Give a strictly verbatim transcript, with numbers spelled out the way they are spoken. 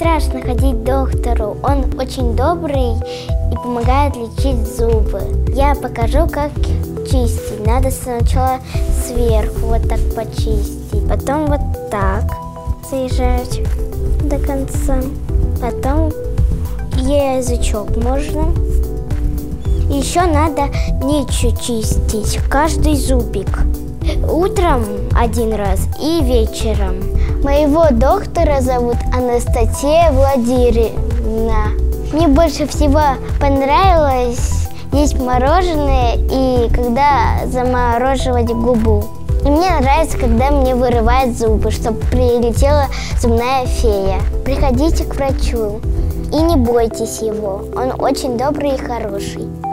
страшно ходить к доктору. Он очень добрый и помогает лечить зубы. Я покажу, как чистить. Надо сначала сверху вот так почистить. Потом вот так заезжать до конца. Потом язычок можно. Еще надо ничью чистить каждый зубик. Утром один раз и вечером. Моего доктора зовут Анастасия Владимировна. Мне больше всего понравилось есть мороженое и когда замороживать губу. И мне нравится, когда мне вырывают зубы, чтобы прилетела зубная фея. Приходите к врачу и не бойтесь его, он очень добрый и хороший.